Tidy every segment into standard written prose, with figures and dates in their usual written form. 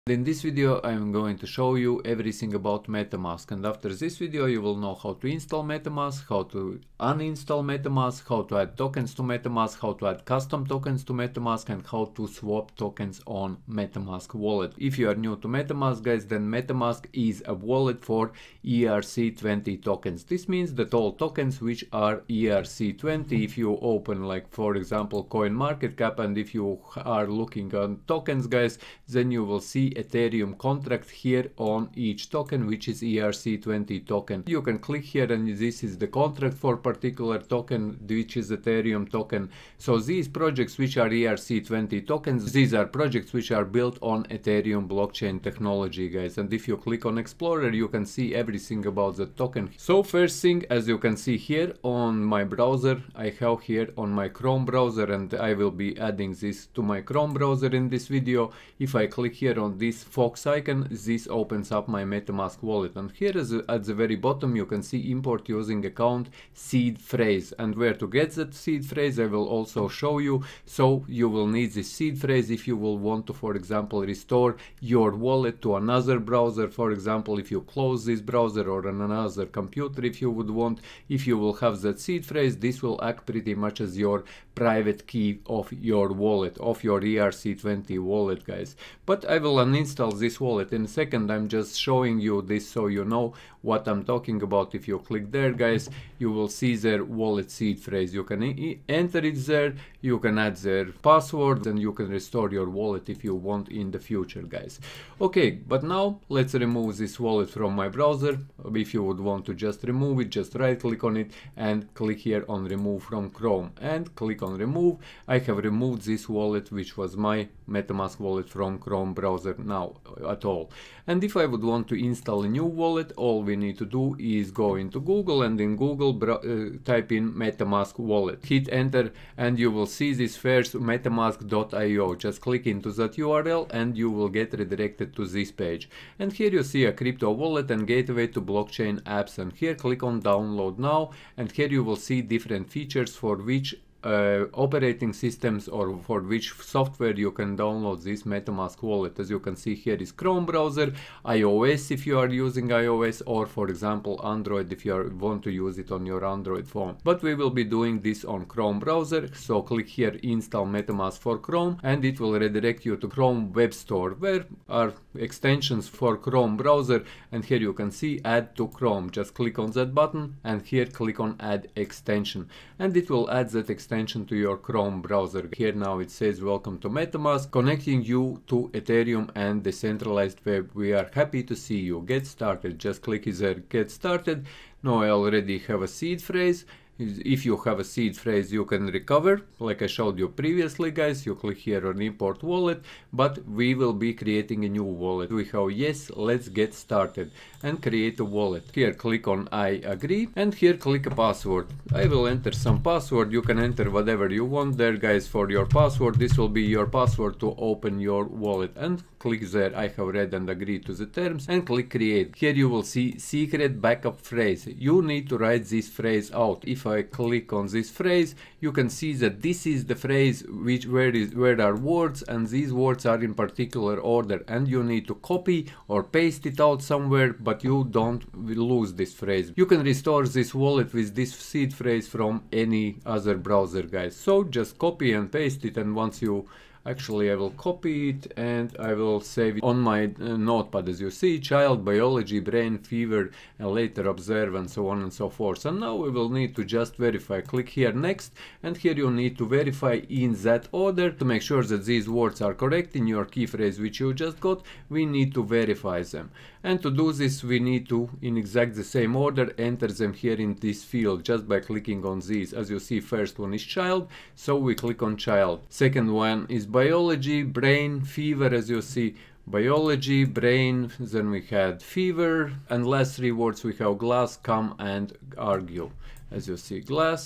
In this video I am going to show you everything about MetaMask, and after this video you will know how to install MetaMask, how to uninstall MetaMask, how to add tokens to MetaMask, how to add custom tokens to MetaMask, and how to swap tokens on MetaMask wallet. If you are new to MetaMask, guys, then MetaMask is a wallet for ERC20 tokens. This means that all tokens which are ERC20, if you open like for example CoinMarketCap, and if you are looking on tokens, guys, then you will see Ethereum contract here on each token, which is ERC20 token. You can click here and this is the contract for particular token, which is Ethereum token. So these projects which are ERC20 tokens, these are projects which are built on Ethereum blockchain technology, guys. And if you click on Explorer, you can see everything about the token. So first thing, as you can see here on my browser, I have here on my Chrome browser, and I will be adding this to my Chrome browser in this video. If I click here on this Fox icon, this opens up my MetaMask wallet, and here at the very bottom you can see import using account seed phrase, and where to get that seed phrase I will also show you. So you will need this seed phrase if you will want to, for example, restore your wallet to another browser. For example, if you close this browser, or on another computer if you would want, if you will have that seed phrase, this will act pretty much as your private key of your wallet, of your ERC20 wallet, guys. But I will uninstall this wallet in a second. I'm just showing you this so you know what I'm talking about. If you click there, guys, you will see their wallet seed phrase. You can enter it there, you can add their password, and you can restore your wallet if you want in the future, guys. Okay, but now let's remove this wallet from my browser. If you would want to just remove it, just right click on it and click here on remove from Chrome and click on remove. I have removed this wallet, which was my MetaMask wallet, from Chrome browser now at all. And if I would want to install a new wallet, all we need to do is go into Google, and in Google type in MetaMask wallet, hit enter, and you will see this first metamask.io. just click into that URL and you will get redirected to this page, and here you see a crypto wallet and gateway to blockchain apps, and here click on download now, and here you will see different features for which operating systems or for which software you can download this MetaMask wallet. As you can see here is Chrome browser, iOS if you are using iOS, or for example Android if you want to use it on your Android phone. But we will be doing this on Chrome browser, so click here install MetaMask for Chrome, and it will redirect you to Chrome Web Store, where are extensions for Chrome browser, and here you can see add to Chrome. Just click on that button and here click on add extension, and it will add that extension to your Chrome browser. Here now it says welcome to MetaMask, connecting you to Ethereum and decentralized web. We are happy to see you. Get started. Just click here get started. Now I already have a seed phrase. If you have a seed phrase, you can recover, like I showed you previously, guys. You click here on import wallet, but we will be creating a new wallet. We have yes, let's get started and create a wallet. Here click on I agree, and here click a password. I will enter some password. You can enter whatever you want there, guys, for your password. This will be your password to open your wallet, and click there I have read and agreed to the terms, and click create. Here you will see secret backup phrase. You need to write this phrase out. If I click on this phrase, you can see that this is the phrase where are words, and these words are in particular order, and you need to copy or paste it out somewhere, but you don't lose this phrase. You can restore this wallet with this seed phrase from any other browser, guys. So just copy and paste it, and once you actually I will copy it and I will save it on my notepad. As you see, child, biology, brain, fever, and later observe, and so on and so forth. And now we will need to just verify. Click here next, and here you need to verify in that order to make sure that these words are correct in your key phrase which you just got. We need to verify them, and to do this we need to, in exact the same order, enter them here in this field just by clicking on these. As you see, first one is child, so we click on child. Second one is biology, brain, fever. As you see, biology, brain, then we had fever, and last three words we have glass, come, and argue. As you see, glass,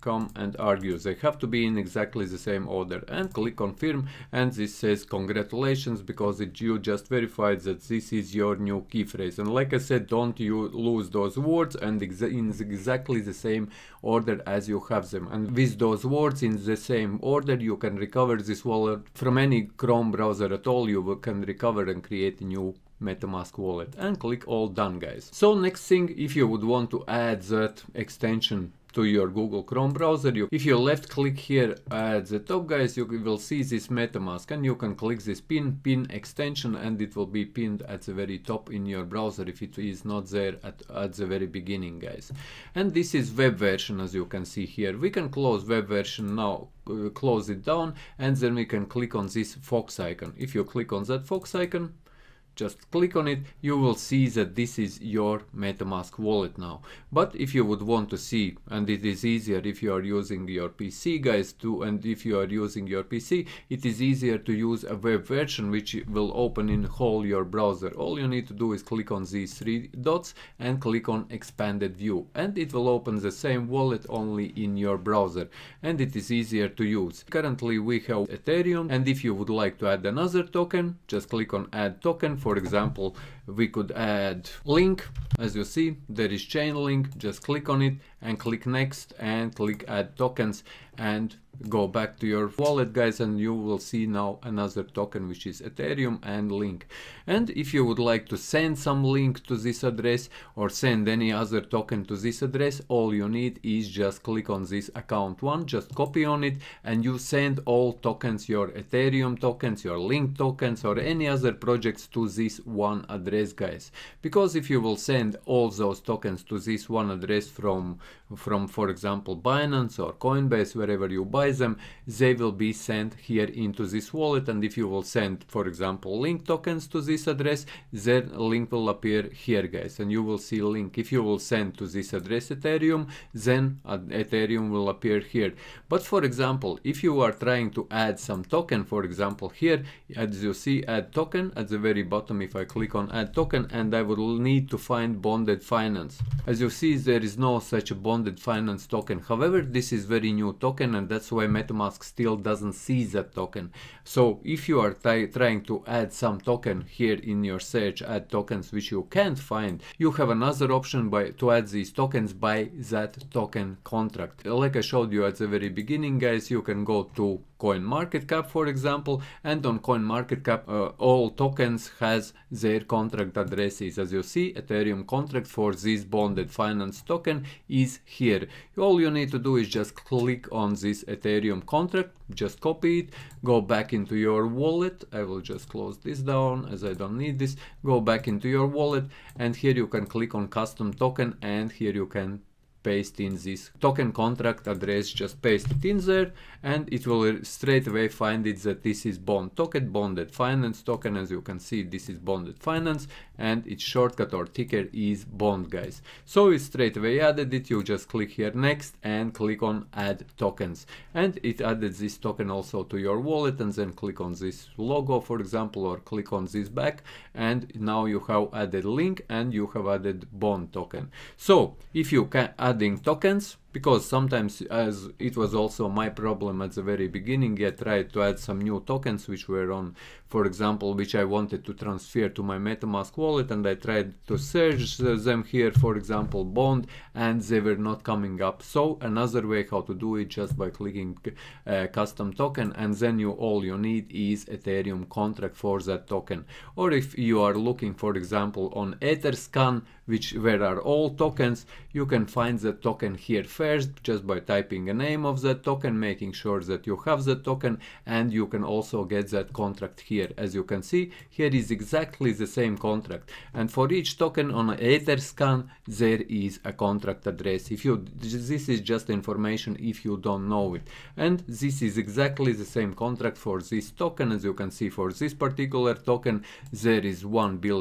come and argue. They have to be in exactly the same order, and click confirm, and this says congratulations, because you just verified that this is your new key phrase. And like I said, don't you lose those words and in exactly the same order as you have them. And with those words in the same order, you can recover this wallet from any Chrome browser at all. You can recover and create a new MetaMask wallet, and click all done, guys. So next thing, if you would want to add that extension to your Google Chrome browser, if you left click here at the top, guys, you will see this MetaMask, and you can click this pin extension, and it will be pinned at the very top in your browser if it is not there at the very beginning, guys. And this is web version, as you can see here. We can close web version now, close it down, and then we can click on this Fox icon. If you click on that Fox icon, just click on it, you will see that this is your MetaMask wallet now. But if you would want to see, and it is easier if you are using your PC, guys, too, and if you are using your PC, it is easier to use a web version which will open in whole your browser. All you need to do is click on these three dots and click on expanded view, and it will open the same wallet only in your browser, and it is easier to use. Currently we have Ethereum, and if you would like to add another token, just click on add token. For example, we could add Link. As you see, there is Chainlink. Just click on it and click next and click add tokens, and go back to your wallet, guys, and you will see now another token, which is Ethereum and Link. And if you would like to send some link to this address or send any other token to this address, all you need is just click on this account one, just copy on it, and you send all tokens, your Ethereum tokens, your Link tokens, or any other projects to this one address, guys. Because if you will send all those tokens to this one address from for example Binance or Coinbase, wherever you buy them, they will be sent here into this wallet. And if you will send, for example, Link tokens to this address, then Link will appear here, guys, and you will see Link. If you will send to this address Ethereum, then Ethereum will appear here. But for example, if you are trying to add some token, for example here, as you see add token at the very bottom, if I click on add token, and I will need to find bonded finance. As you see, there is no such a bonded finance token. However, this is very new token, and that's why MetaMask still doesn't see that token. So if you are trying to add some token here in your search add tokens which you can't find, you have another option to add these tokens by that token contract. Like I showed you at the very beginning, guys, you can go to CoinMarketCap, for example, and on CoinMarketCap all tokens has their contract addresses. As you see, Ethereum contract for this bonded finance token is here. All you need to do is just click on this Ethereum contract, just copy it, go back into your wallet. I will just close this down as I don't need this. Go back into your wallet, and here you can click on custom token, and here you can paste in this token contract address, just paste it in there, and it will straight away find it that this is bond token, bonded finance token. As you can see, this is bonded finance, and its shortcut or ticker is bond, guys. So it straight away added it. You just click here next and click on add tokens, and it added this token also to your wallet. And then click on this logo, for example, or click on this back, and now you have added Link and you have added bond token. So if you can adding tokens, because sometimes, as it was also my problem at the very beginning, I tried to add some new tokens which were on, for example, which I wanted to transfer to my MetaMask wallet, and I tried to search them here, for example, bond, and they were not coming up. So another way how to do it, just by clicking custom token, and then all you need is Ethereum contract for that token. Or if you are looking, for example, on Etherscan, where are all tokens, you can find the token here first, just by typing a name of that token, making sure that you have that token, and you can also get that contract here. As you can see, here is exactly the same contract, and for each token on Etherscan there is a contract address. This is just information if you don't know it, and this is exactly the same contract for this token. As you can see, for this particular token there is 1 billion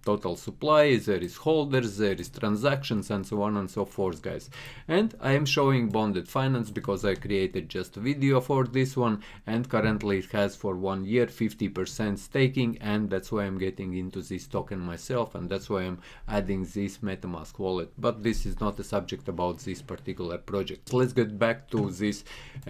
total supply, there is holders, there is transactions, and so on and so forth, guys. And I am showing Bonded Finance because I created just a video for this one, and currently it has for 1 year 50% staking, and that's why I'm getting into this token myself, and that's why I'm adding this MetaMask wallet. But this is not a subject about this particular project. So let's get back to this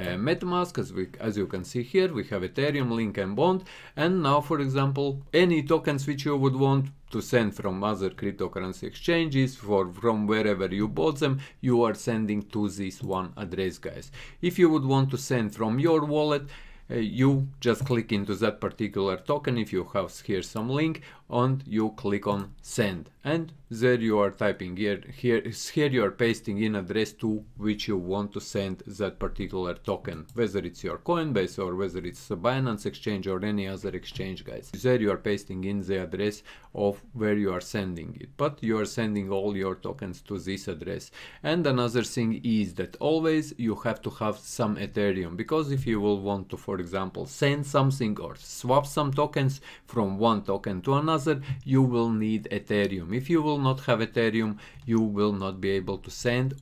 MetaMask. As you can see here, we have Ethereum, Link, and Bond. And now, for example, any tokens which you would want to send from other cryptocurrency exchanges from wherever you bought them, you are sending to this one address, guys. If you would want to send from your wallet, you just click into that particular token if you have here some link, and you click on send, and there you are typing here you are pasting in address to which you want to send that particular token, whether it's your Coinbase or whether it's a Binance exchange or any other exchange, guys. There you are pasting in the address of where you are sending it, but you are sending all your tokens to this address. And another thing is that always you have to have some Ethereum, because if you will want to, for example, send something or swap some tokens from one token to another, you will need Ethereum. If you will not have Ethereum, you will not be able to send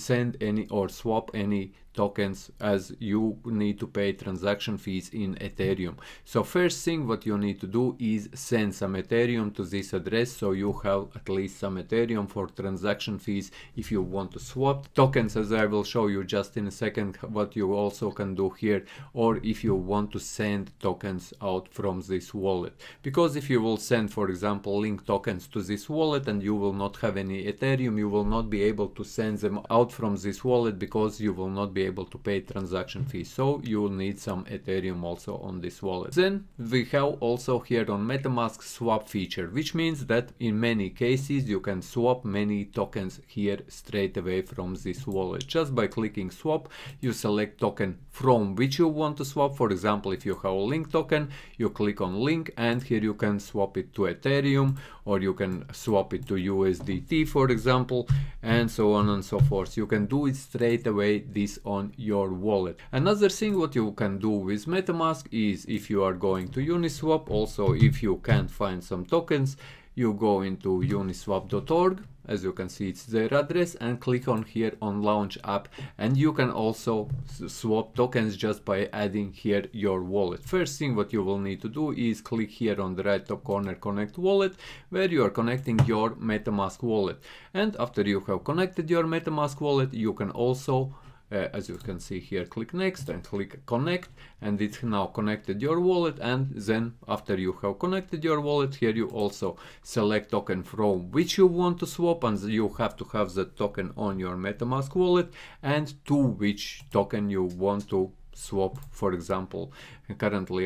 any or swap any tokens, as you need to pay transaction fees in Ethereum. So first thing what you need to do is send some Ethereum to this address, so you have at least some Ethereum for transaction fees if you want to swap tokens, as I will show you just in a second what you also can do here, or if you want to send tokens out from this wallet. Because if you will send, for example, Link tokens to this wallet and you will not have any Ethereum, you will not be able to send them out from this wallet because you will not be able to pay transaction fees. So you will need some Ethereum also on this wallet. Then we have also here on MetaMask swap feature, which means that in many cases you can swap many tokens here straight away from this wallet. Just by clicking swap, you select token from which you want to swap. For example, if you have a Link token, you click on Link, and here you can swap it to Ethereum, or you can swap it to USDT, for example, and so on and so forth. You can do it straight away this on your wallet. Another thing what you can do with MetaMask is, if you are going to Uniswap, also if you can't find some tokens, you go into uniswap.org, as you can see it's their address, and click on here on launch app, and you can also swap tokens just by adding here your wallet. First thing what you will need to do is click here on the right top corner, connect wallet, where you are connecting your MetaMask wallet. And after you have connected your MetaMask wallet, you can also as you can see here, click next and click connect, and it's now connected your wallet. And then after you have connected your wallet, here you also select token from which you want to swap, and you have to have that token on your MetaMask wallet, and to which token you want to swap. For example, currently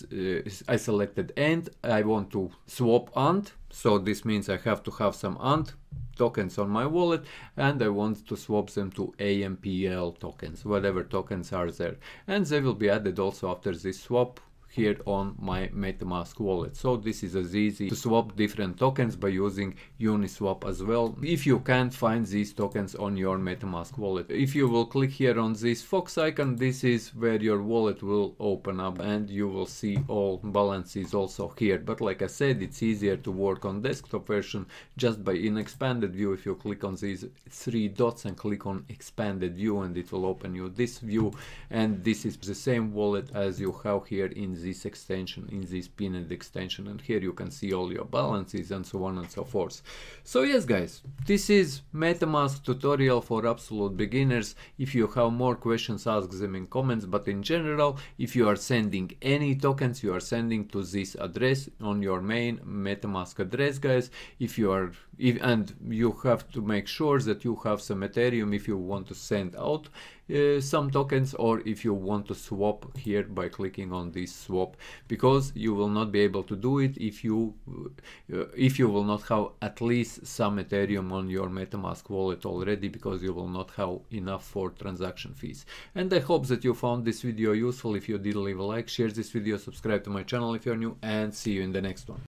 I selected ANT. I want to swap ANT, so this means I have to have some ANT tokens on my wallet, and I want to swap them to AMPL tokens, whatever tokens are there, and they will be added also after this swap here on my MetaMask wallet. So this is as easy to swap different tokens by using Uniswap as well, if you can't find these tokens on your MetaMask wallet. If you will click here on this Fox icon, this is where your wallet will open up, and you will see all balances also here. But like I said, it's easier to work on desktop version just by in expanded view. If you click on these three dots and click on expanded view, and it will open you this view, and this is the same wallet as you have here in this extension, in this pinned extension, and here you can see all your balances and so on and so forth. So yes guys, this is MetaMask tutorial for absolute beginners. If you have more questions, ask them in comments, but in general, if you are sending any tokens, you are sending to this address on your main MetaMask address, guys. And you have to make sure that you have some Ethereum if you want to send out some tokens, or if you want to swap here by clicking on this swap, because you will not be able to do it if you will not have at least some Ethereum on your MetaMask wallet already, because you will not have enough for transaction fees. And I hope that you found this video useful. If you did, leave a like, share this video, subscribe to my channel if you're new, and see you in the next one.